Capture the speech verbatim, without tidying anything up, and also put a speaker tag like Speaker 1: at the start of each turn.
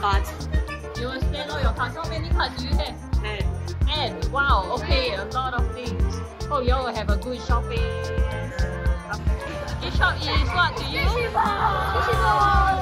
Speaker 1: cards.
Speaker 2: You will scan all your cards. How many cards do you have?
Speaker 1: And
Speaker 2: And wow, okay, a lot of things. Oh, you all will have a good shopping. This shop is what to you?